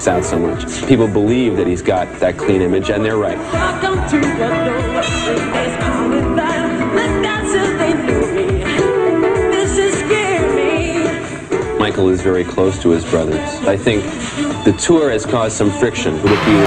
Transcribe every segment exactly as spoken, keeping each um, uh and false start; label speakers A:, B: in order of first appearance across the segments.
A: sticks out so much. People believe that he's got that clean image, and they're right.
B: Welcome to the door. Let's call it that. Let's dance till they know me. This is scary.
A: Michael is very close to his brothers. I think the tour has caused some friction with the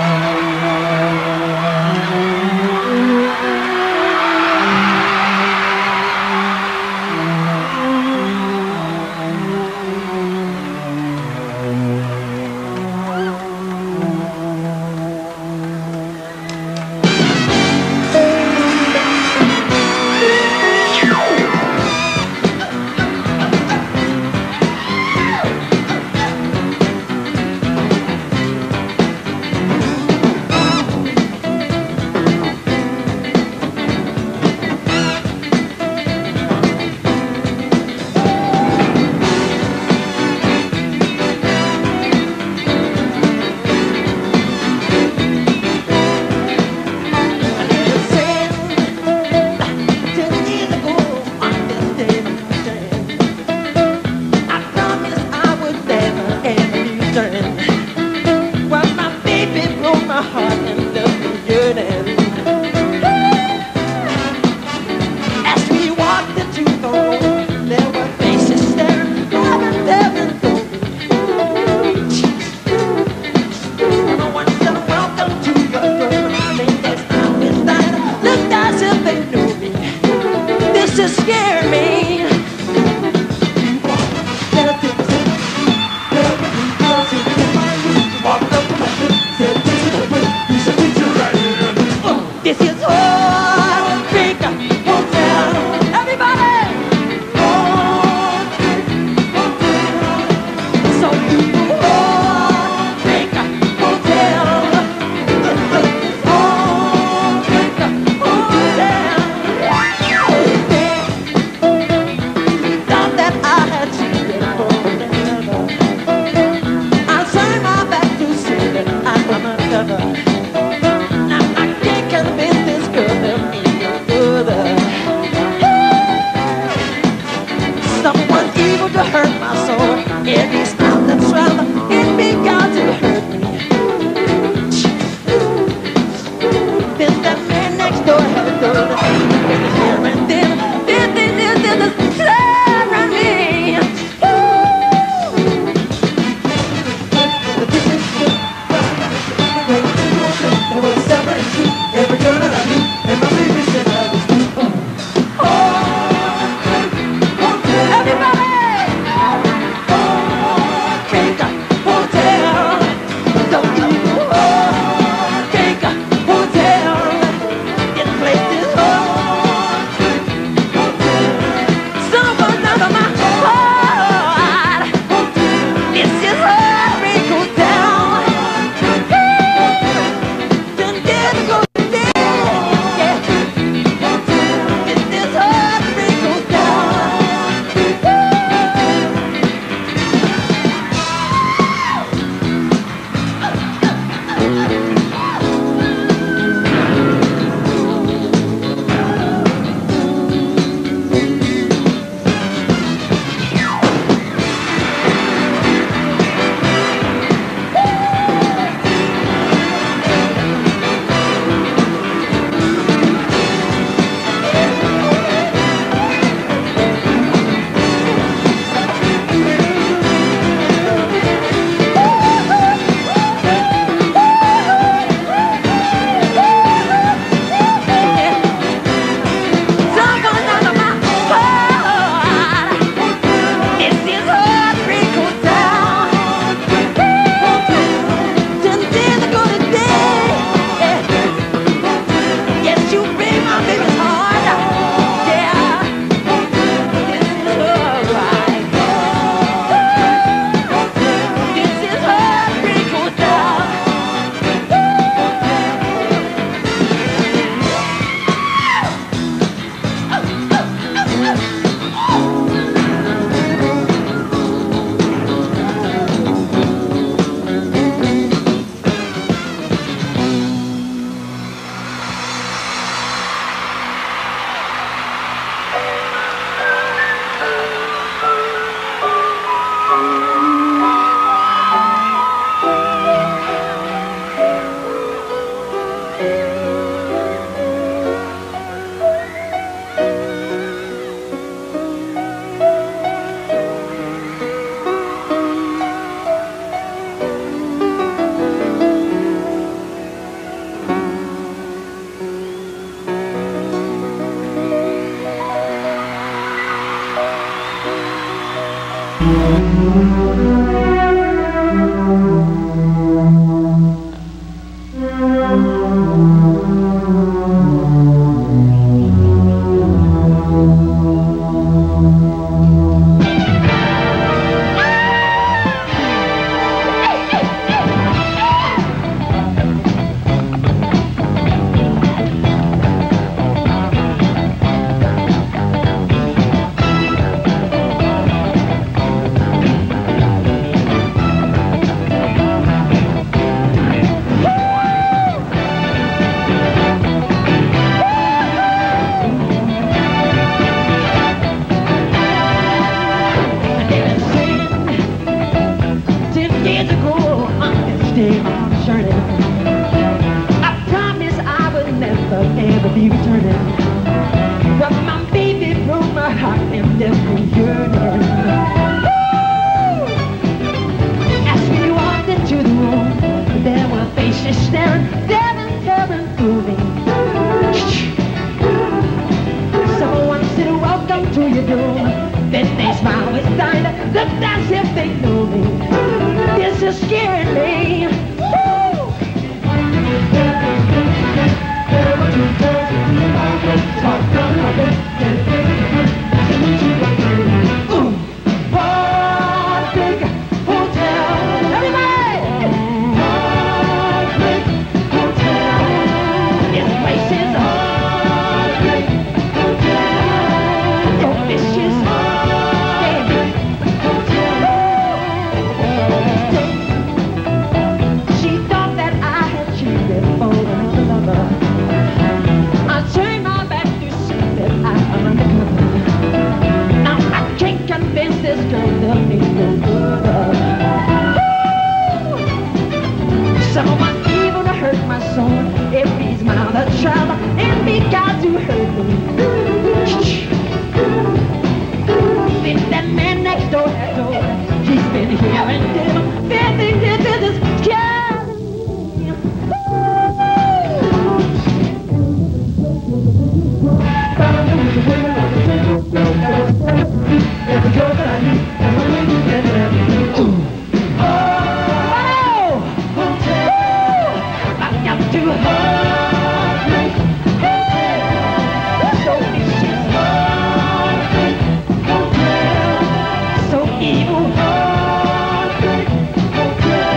B: So evil, heartbreak, okay.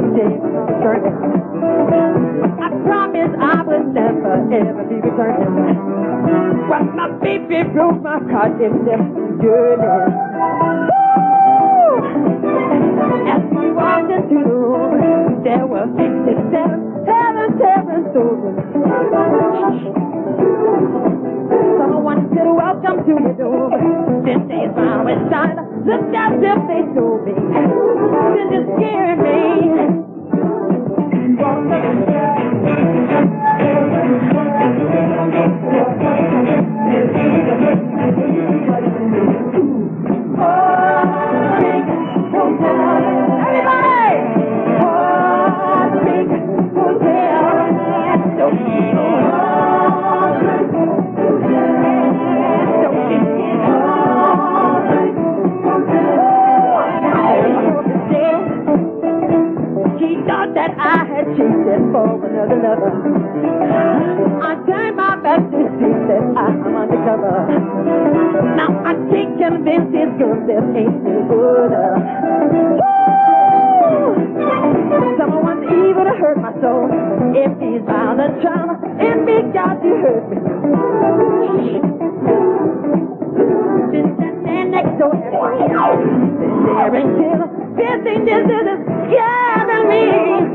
B: I promise I will never ever be returning. But my baby broke my heart in them journey. As we walked into the room, there were fifty-seven, seven, seven soldiers. Someone said, welcome to your door. This day's my side. Looked as if they told me. This is scaring me. That I had cheated for another lover. I turned my back to see that I'm undercover. Now I can't convince this girl there ain't no good. Someone evil to hurt my soul. If he's bound to trauma, if he got to hurt me. This man next door and staring till this thing this is scaring me.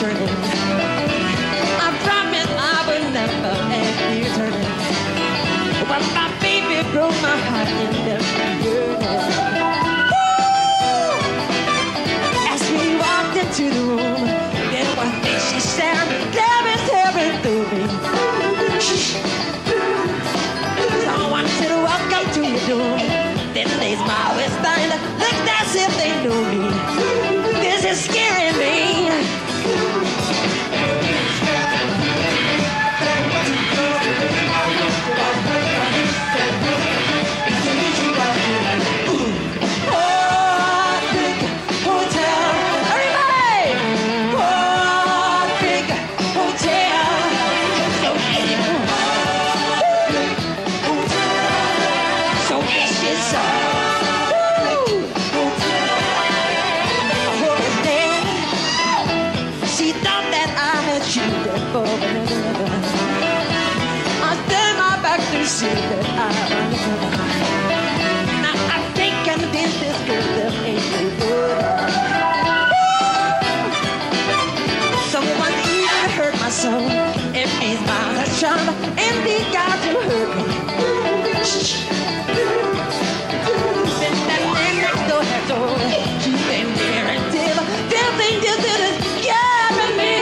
B: returning. I promised I would never be returning. But my baby broke my heart and left me yearning. As we walked into the room, then one thing she said, staring, staring through me. Someone said, welcome to your doom. Then they smiled with style, looked as if they knew me. This is scaring me. See that I'm undercover. Now I think I'm convinced this girl that ain't no good. Someone even hurt my soul. If these miles are charmed, and these guys who hurt me. Then that man next door had told her she's been there until everything just is scaring me.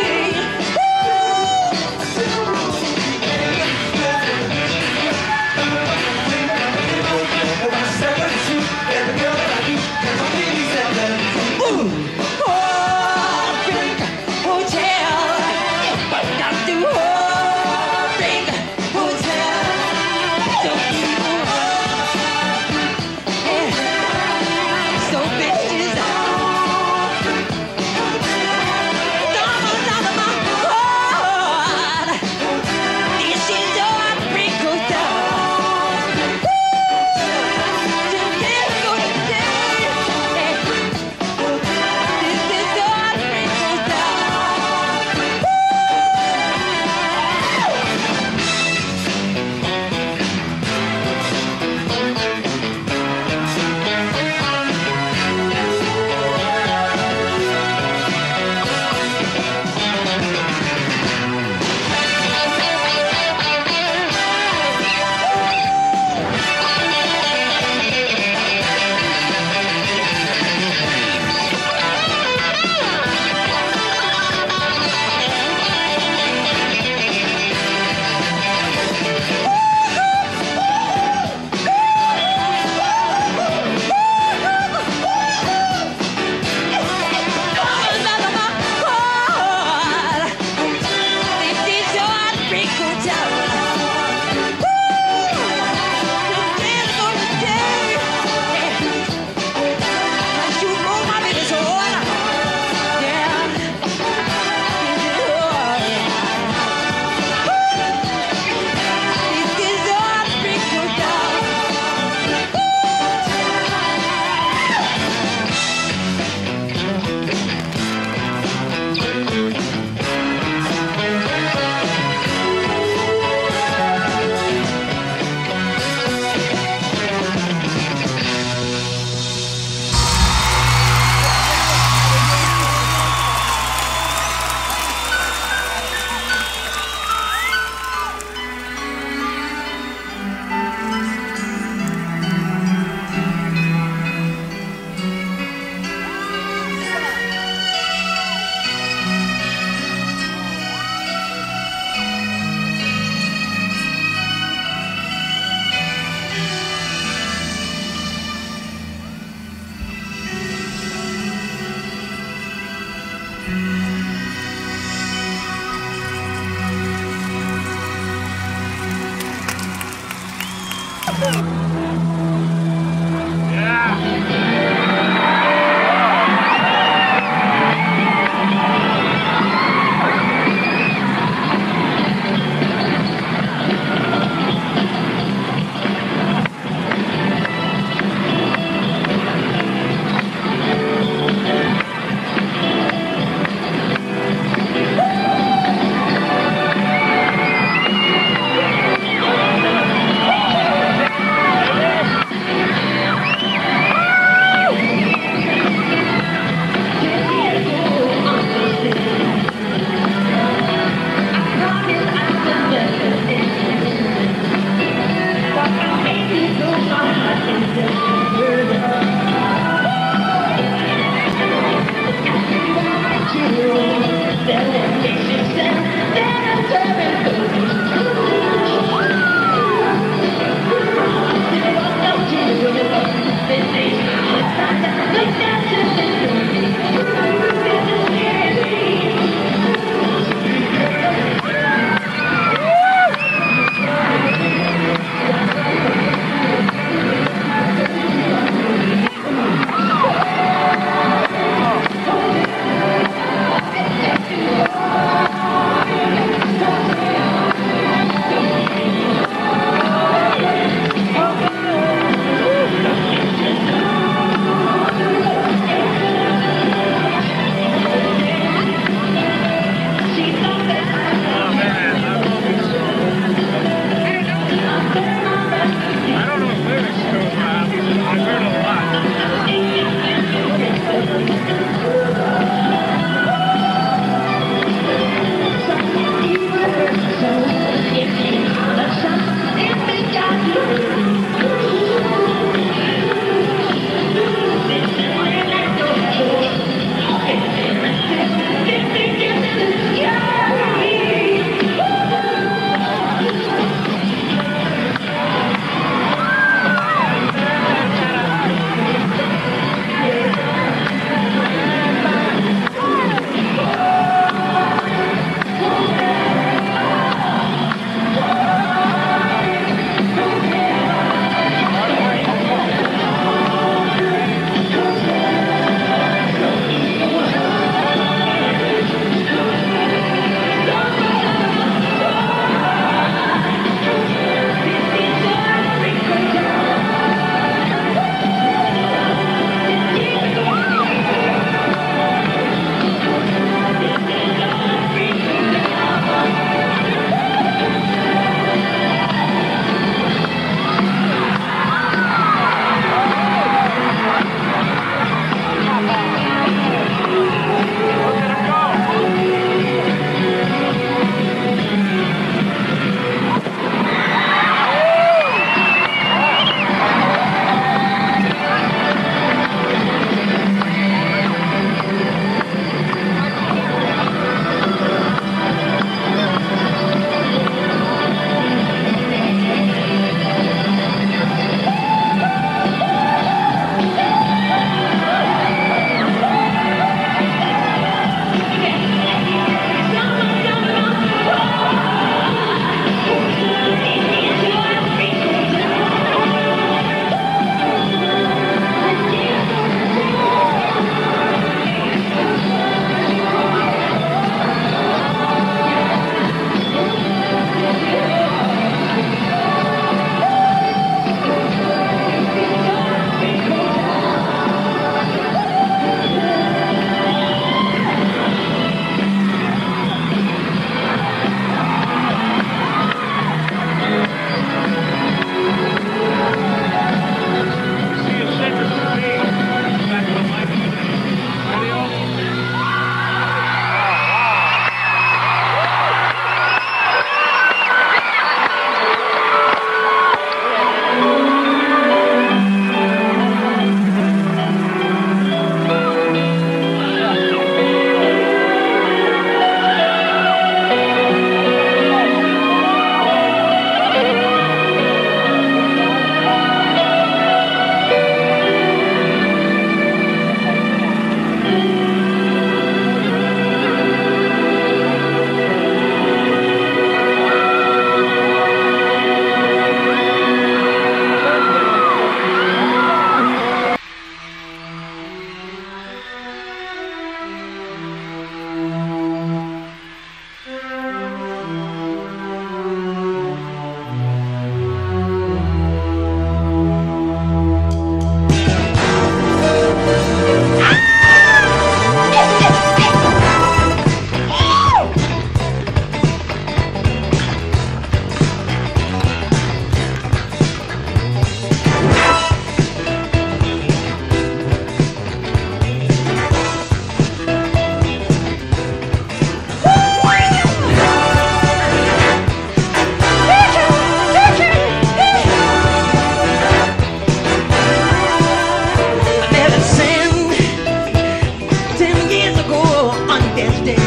B: years ago on this day,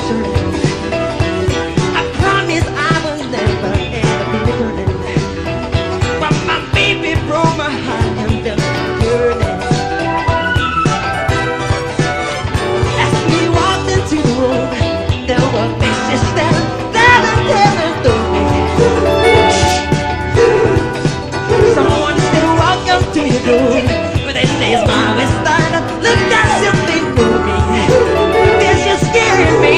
B: I promised I would never ever be returning. But my baby broke my heart and felt me burning. As we walked into the room, there were faces staring, staring, staring through me. Someone still walk up to your door, but they say smile is starting. Look at something for me. This is scaring me.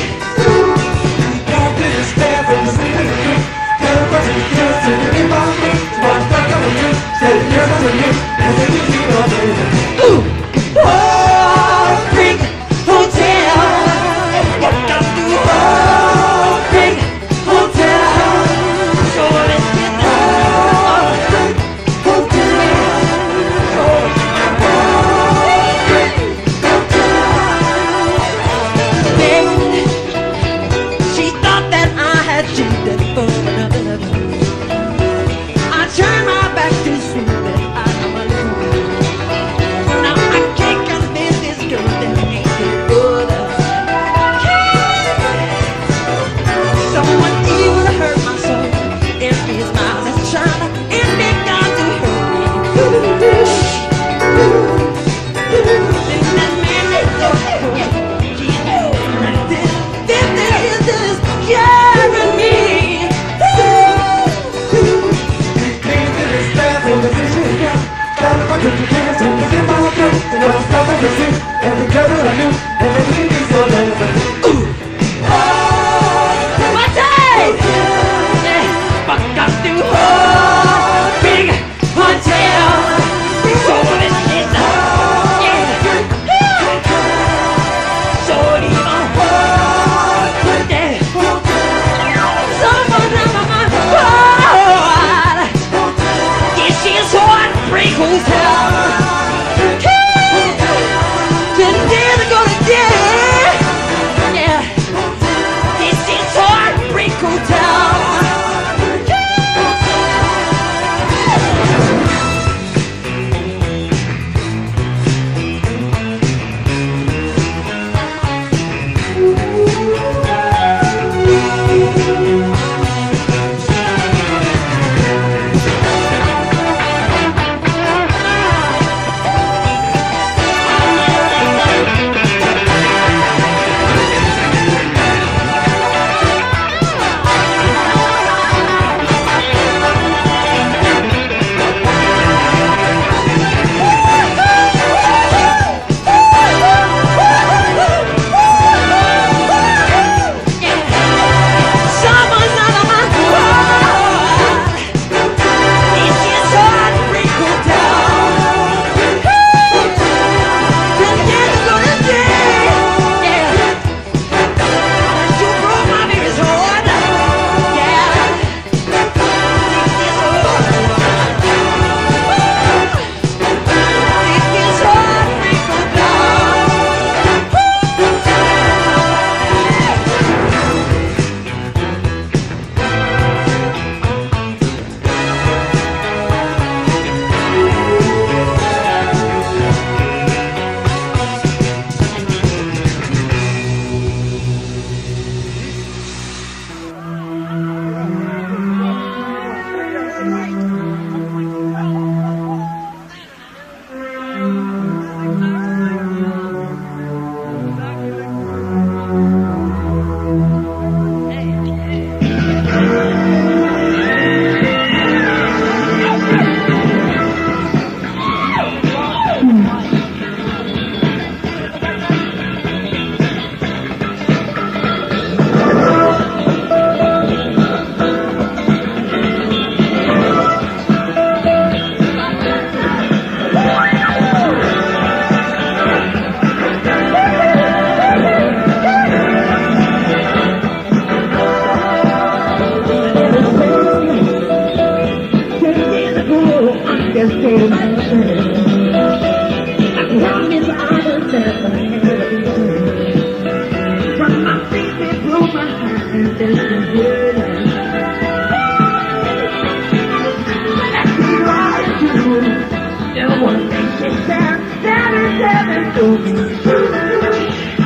C: God didn't stand for the city. Got a bunch of kids sitting in my feet. So I stuck up with you, said yes I'm with you, and then you keep on baby.
B: Ooh, oh, big hotel. Walked up to oh, big hotel. So let's get oh, big hotel. Oh, big hotel. Then she thought that I had cheated for another lover. I turned my back to see that I am alone. Now I can't convince this girl that ain't no good. Someone even hurt my soul. Every smile is trying and begun to hurt me. Then that man is so cold. He knows right there. This is this scaring me.
C: God didn't stand for the city. Got a bunch of kids sitting in my feet. And I stuck up with you, and together I knew, and then you keep on baby.
B: What's that? Yeah, fuck up to oh, big hotel. So let's get yeah. So the oh, yeah. Someone on my heart. This is Heartbreak Hotel. Today they're gonna die. Yeah. This is Heartbreak Hotel. Someone's under my heart. This is Heartbreak Hotel. Today they're gonna die. Yeah. You broke my baby's heart. Yeah. This is This is Heartbreak Hotel. Seven, seven, seven, seven,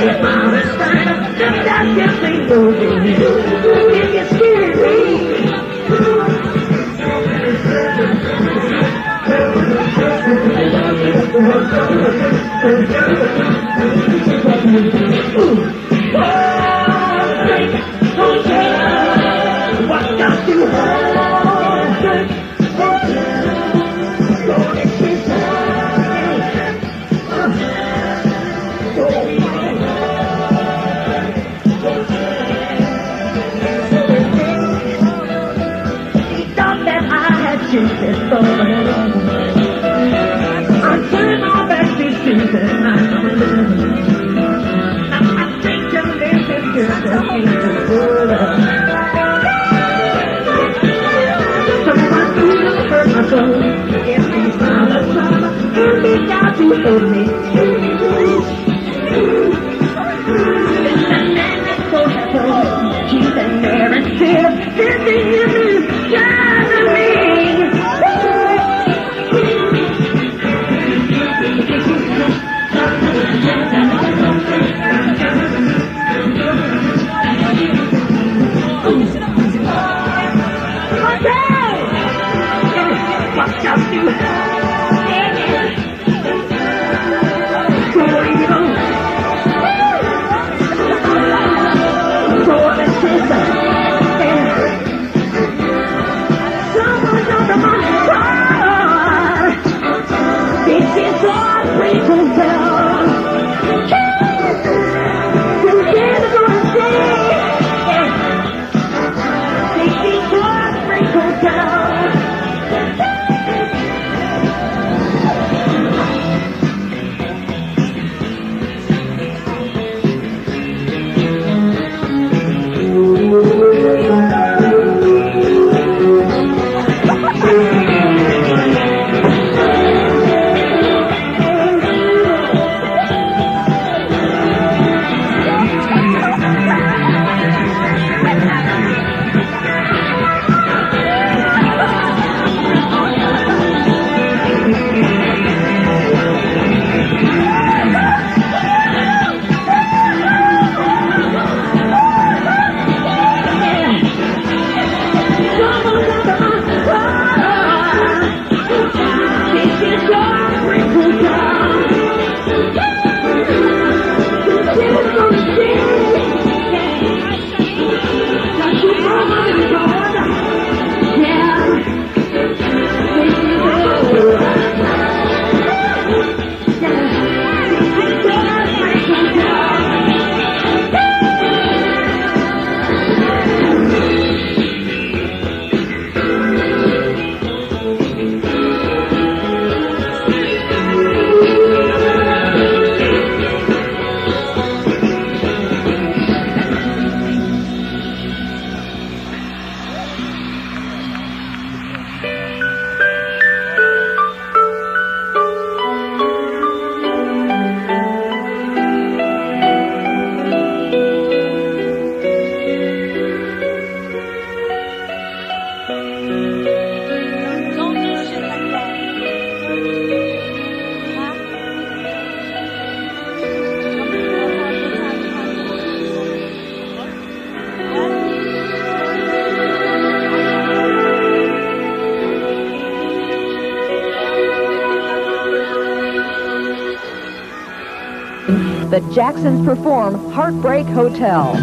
B: The Jacksons perform Heartbreak Hotel.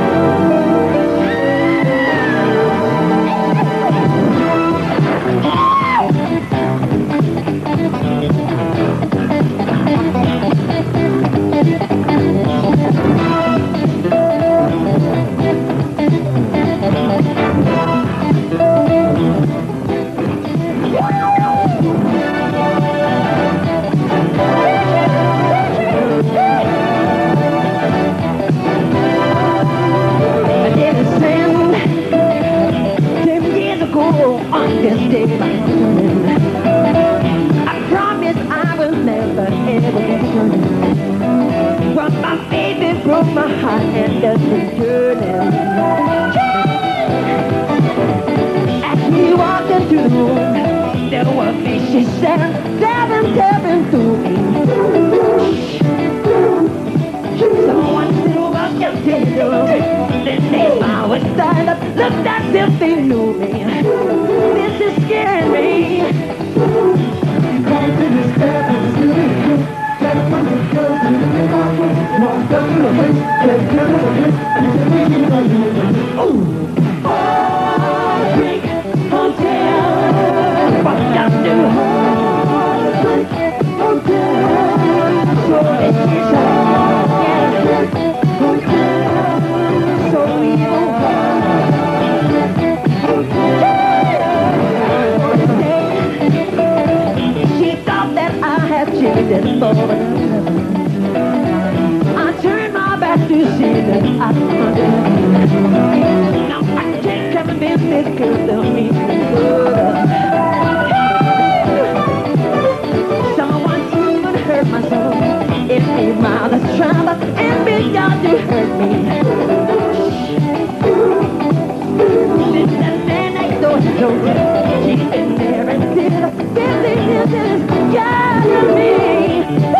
B: I promise I will never ever return. But my baby broke my heart and doesn't turn. As we walked into the room, there were faces seven, seven, seven to me. So Looked as if they knew me. This is scaring me.
C: Come to this bed and it's really let a bunch of girls in the bathroom. Walk up to the place, get down to the place, you can make it on you. Ooh!
B: Heartbreak Hotel. What does do? Heartbreak Hotel. So this is Heartbreak Hotel. So evil. She thought that I had cheated for another. I turned my back to see that I now I can't convince this girl to meet me good. Someone even hurt my soul. It made my mouth tremble and began to hurt me. This that man next door to Joe, she's been there and did this is gathering me.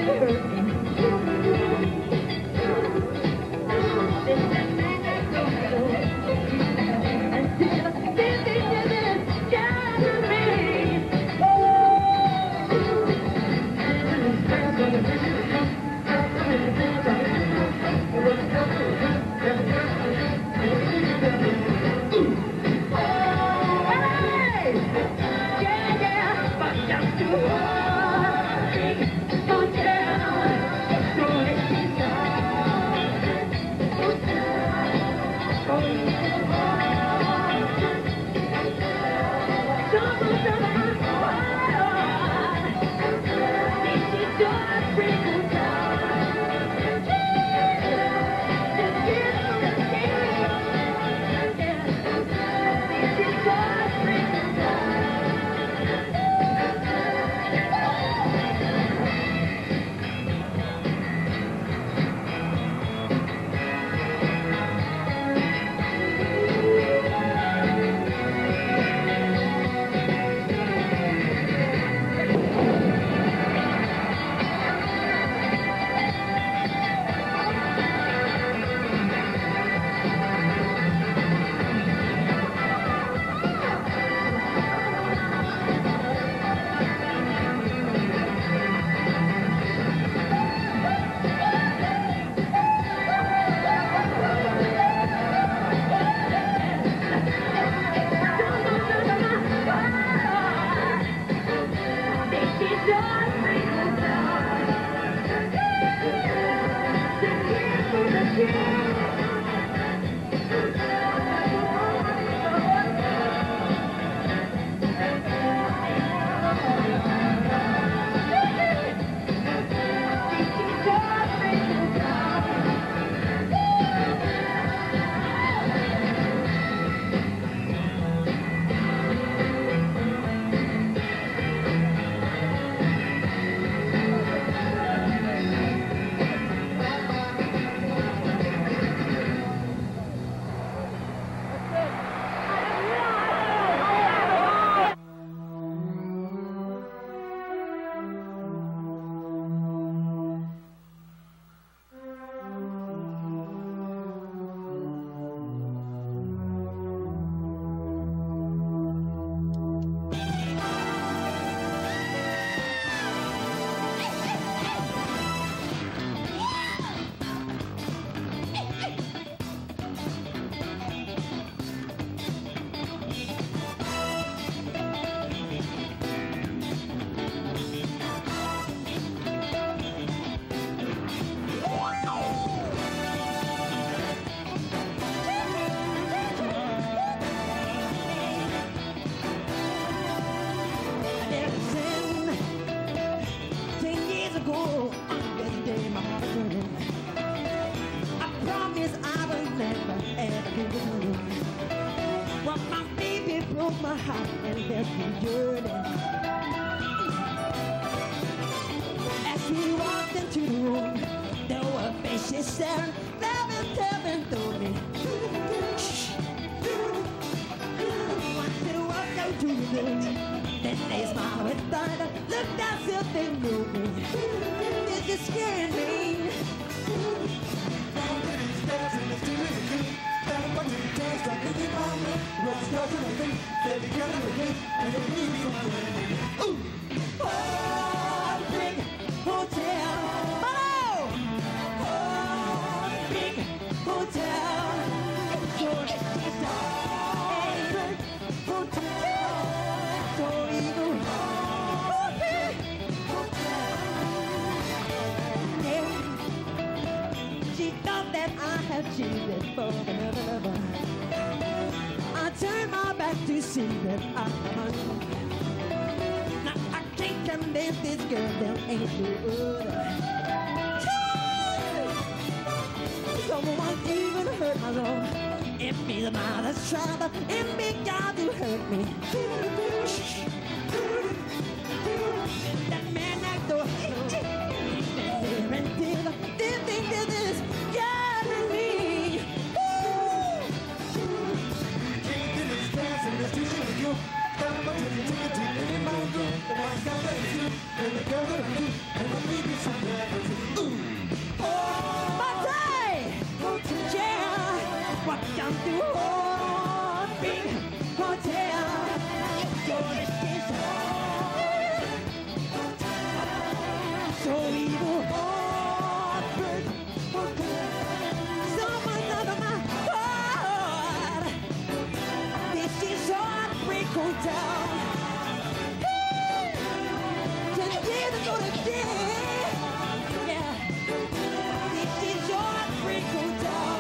B: My heart and left me yearning. As we walked into the room, there were faces staring, laughing, telling through me. Wanted to walk out to the room, then they smiled with thunder, looked as if they knew me. This is scaring me. Ooh. Oh, big hotel. Oh, oh, big hotel. Big hotel. So evil. Oh, big hotel. Yeah. She thought that I had cheated for another lover. I turned my back to see that I'm alone. Now I can't convince this girl there ain't no other. Someone even hurt my soul. It be the man that's trouble. It be God who hurt me. That man next door. He's been here until this thing to this God and me. And the girl that I do, and I need you someday. So evil heartbreak again. Someone under my heart. This is heartbreak hotel. Till the years ago today. Yeah. This is heartbreak hotel.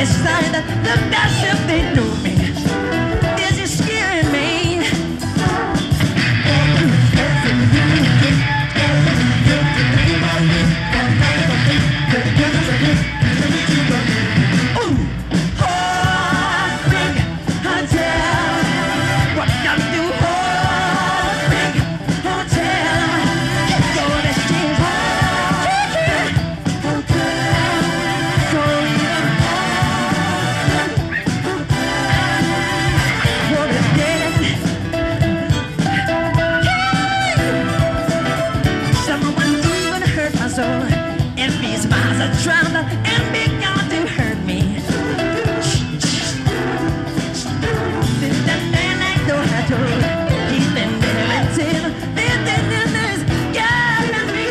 B: west side, looked as if they knew me. This is scaring me. Ooh, heartbreak hotel. What you do, heartbreak hotel. Go to Steve's hotel. So even what is dead. Someone even hurt my soul. And these miles are drowned and begun to hurt me. This that man I know how to. He's been there until this this this this got me.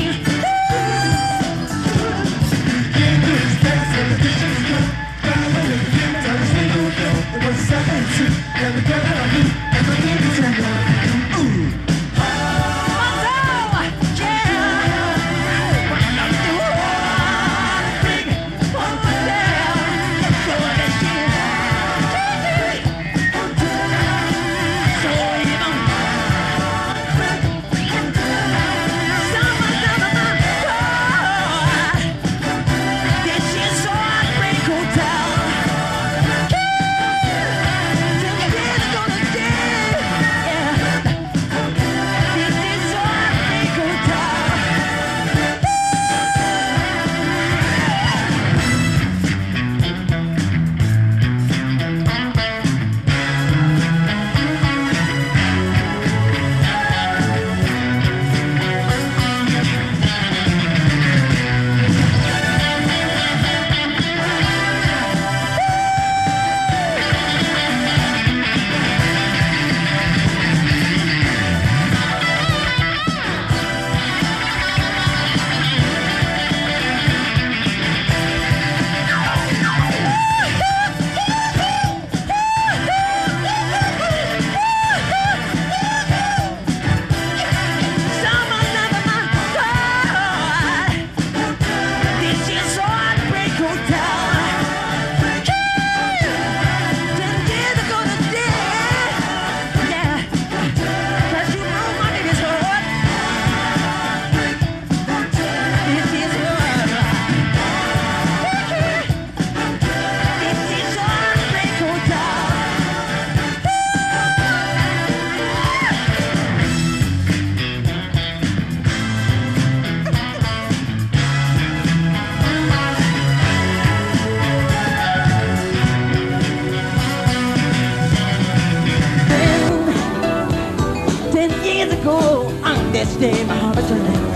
B: This day my heart returned.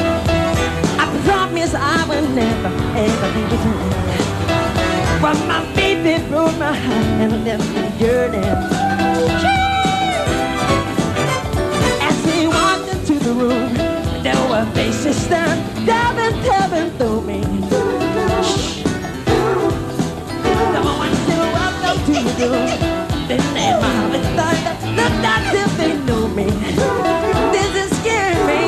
B: I promise I will never ever leave it. But my baby broke my heart and I'll never be yearning. As he walked into the room, there were faces staring down and telling through me. The moment she walked up to the door, they made my heart returned. Looked as if they knew me. This is scaring me.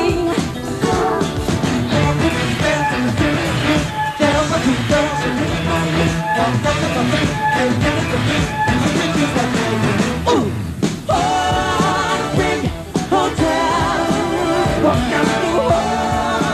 B: Ooh, heartbreak hotel. Walk down the hall.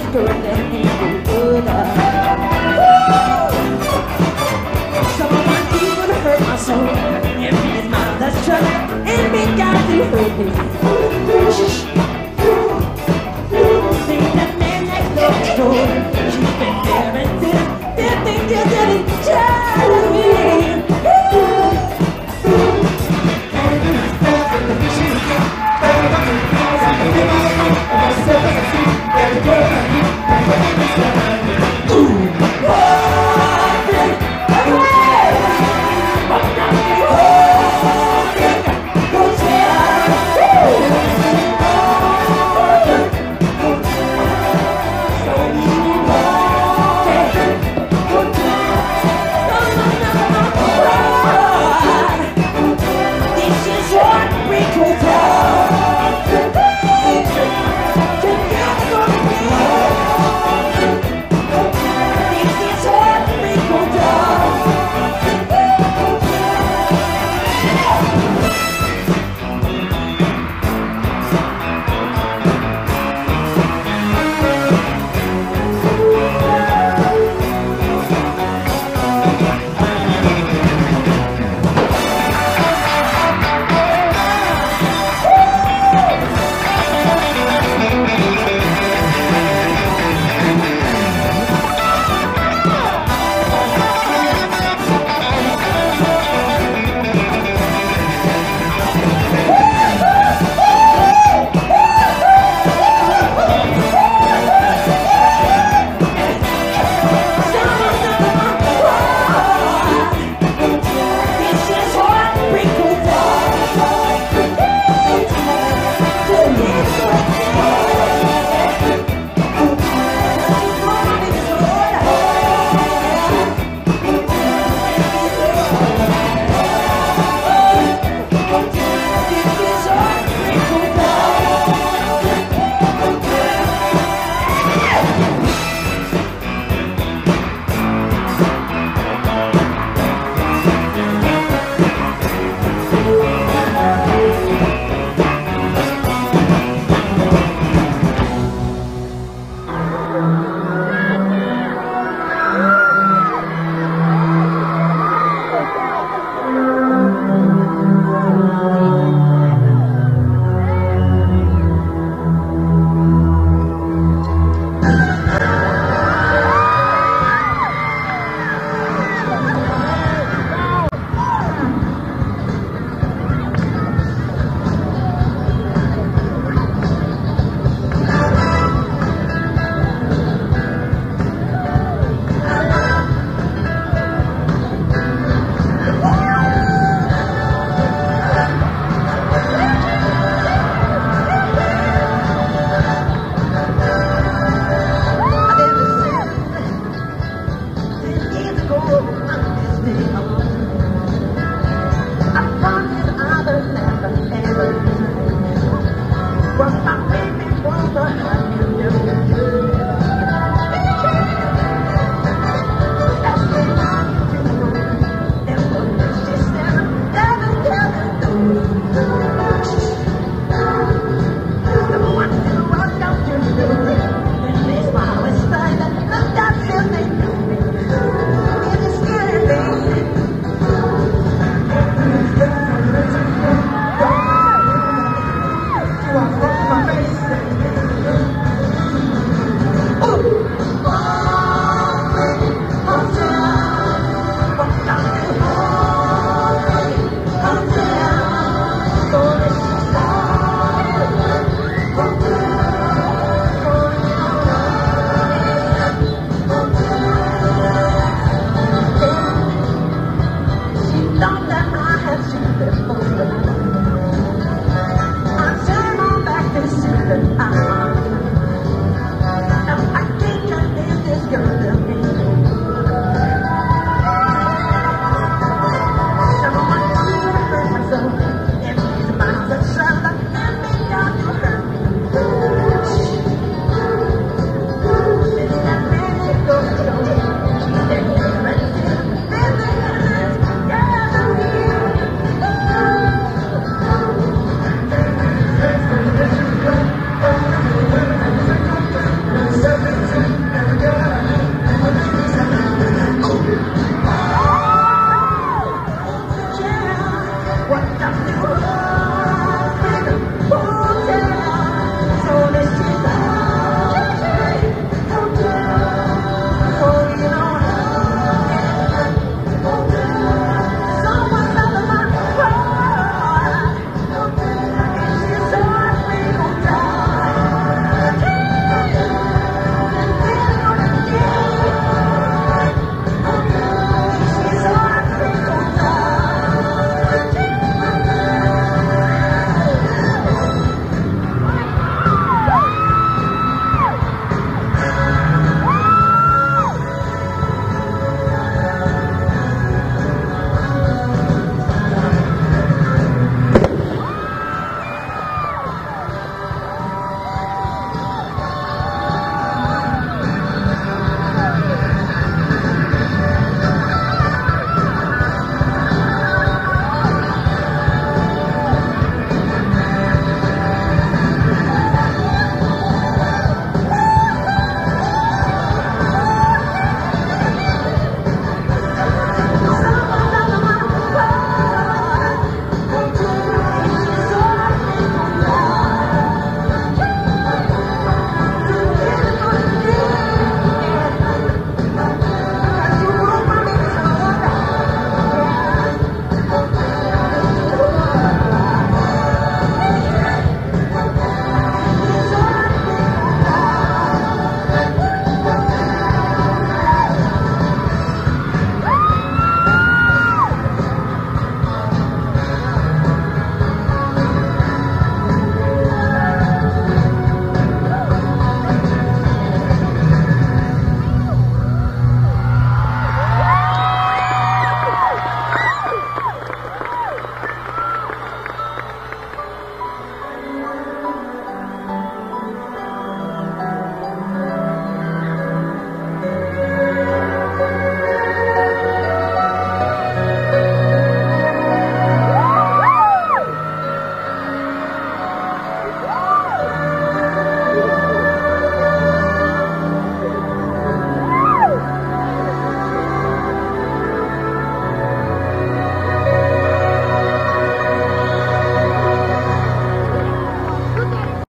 B: girl that ain't good. Someone even hurt my soul. If he's not the trouble, and me got to hurt me. See that man next door, she's been there until fifteen years and it's just me.
C: Thank you.